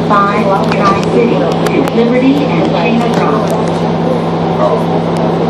5 Tri-City to Liberty and China Drive.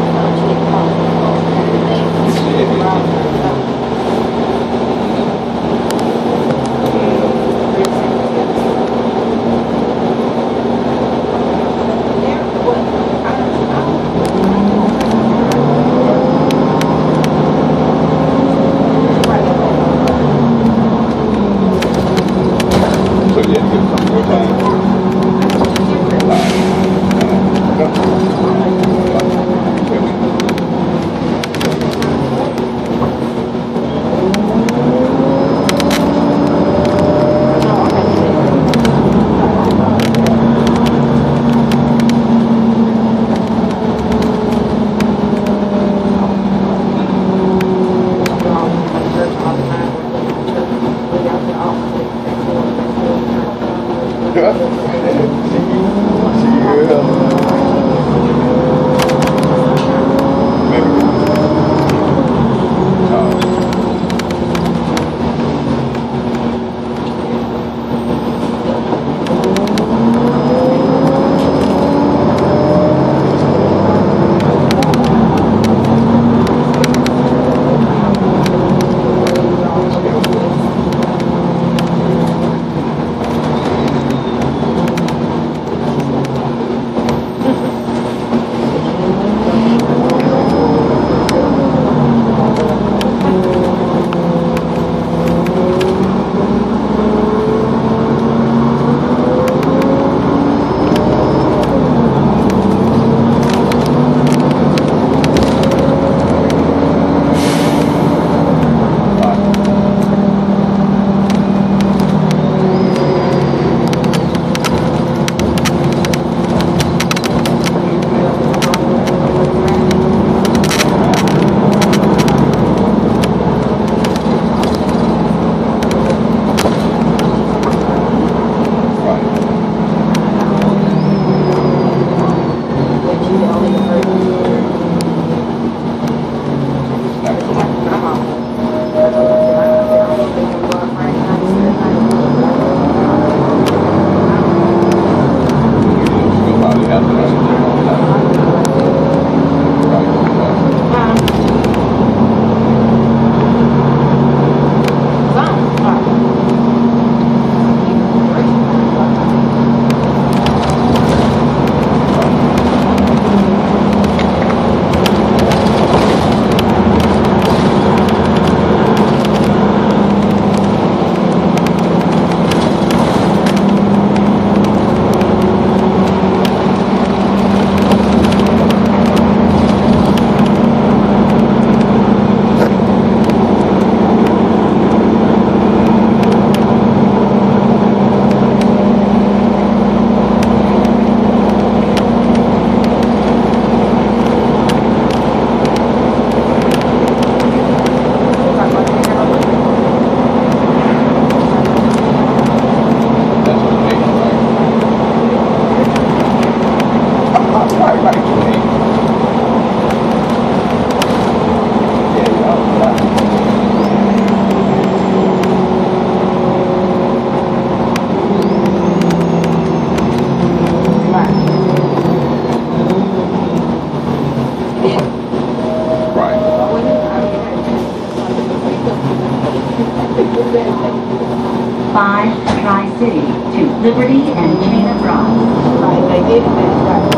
Tri-City to Liberty and China Drive. Right, they did that.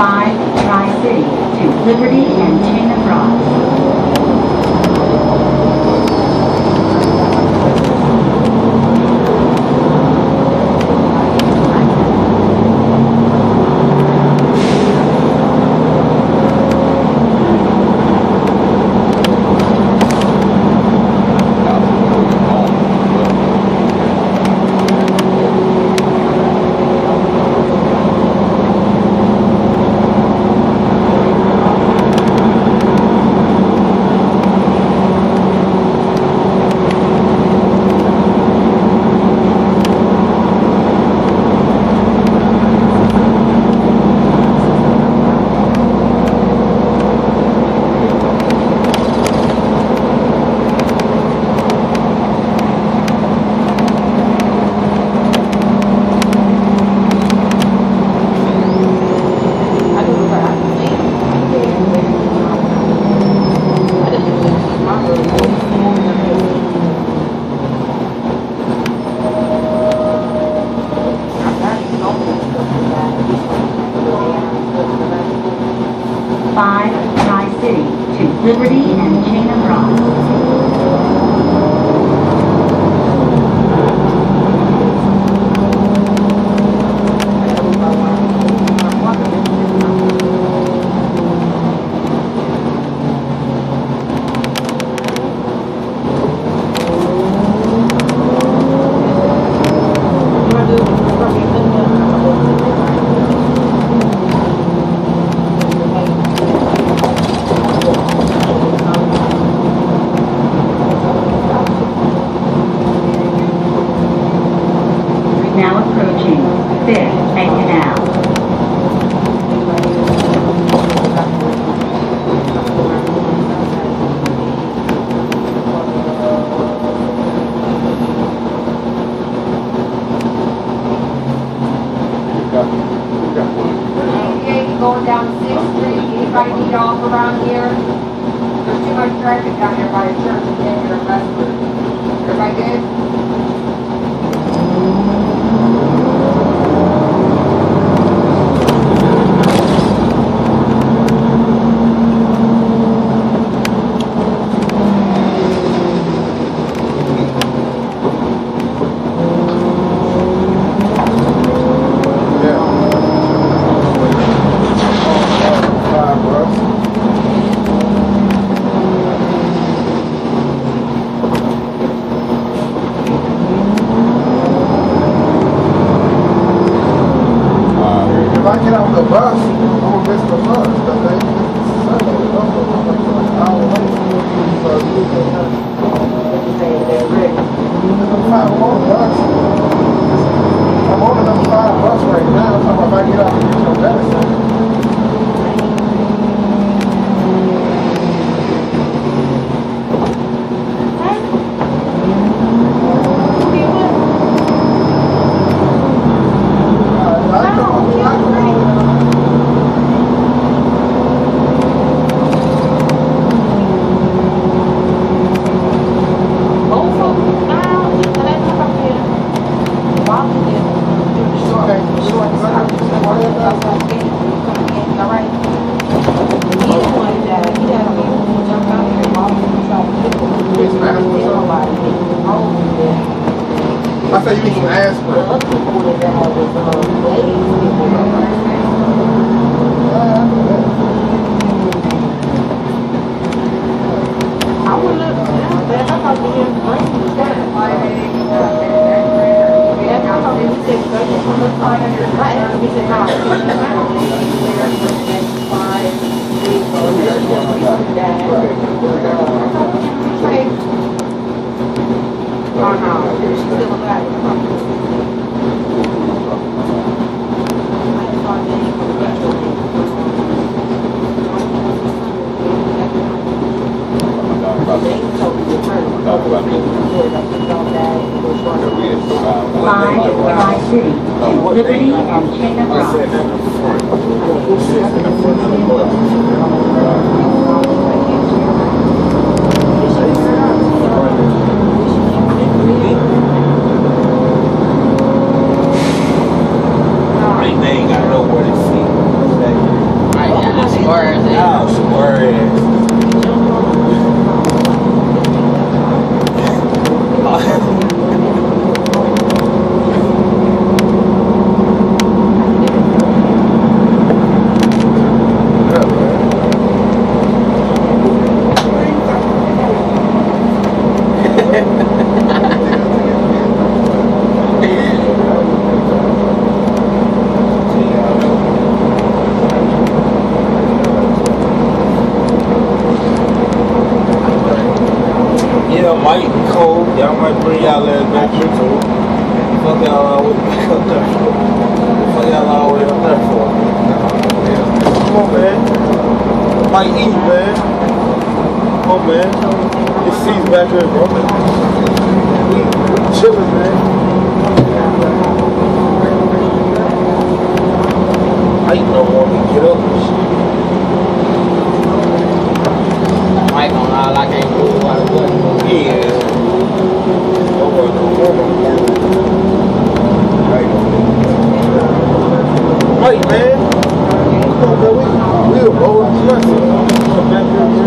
5 Tri-City to Liberty and Chain of Rocks. Liberty and Chain of Rocks. Now approaching 5th and Canal. Going down 6th Street, anybody need off around here? There's too much traffic down here by the church and then you're in Westford. Everybody good? I say you need some aspirin. I would look down there. I thought you didn't bring the oh no, she's still alive. Five City, Liberty and Chain of Rocks. They ain't got nowhere to see. y'all always back up there for? What y'all always up there for? Come on, man. Might eat, man. Come on, man. This seat's back here, bro. We chillin', man. I don't want me to get up and shit. Mike on all I can't move while the button. Yeah. Wait, man. Come on, man. We'll roll the nothing. Come back here, man.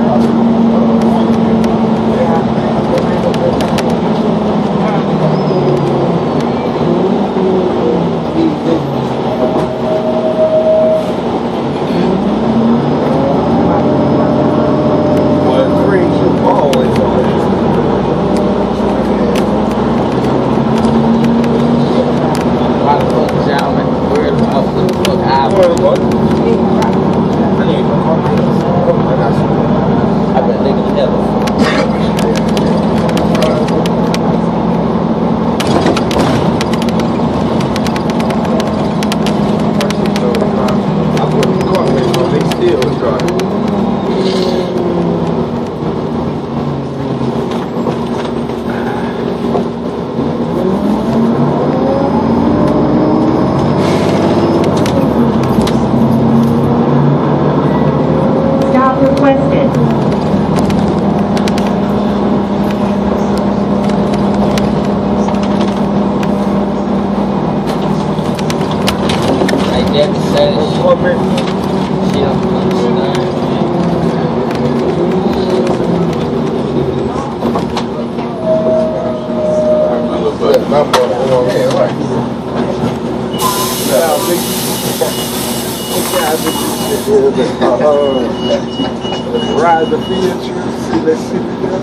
Ride the field, let's sit together.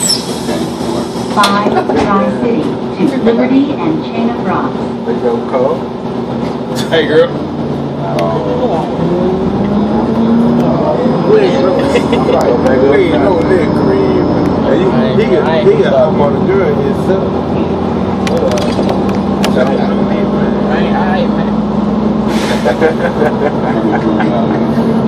5 Tri-City to Liberty and Chain of Rocks. They go, Cole. Hey, girl. We ain't no lit cream. He got up on the girl himself. I ain't, man.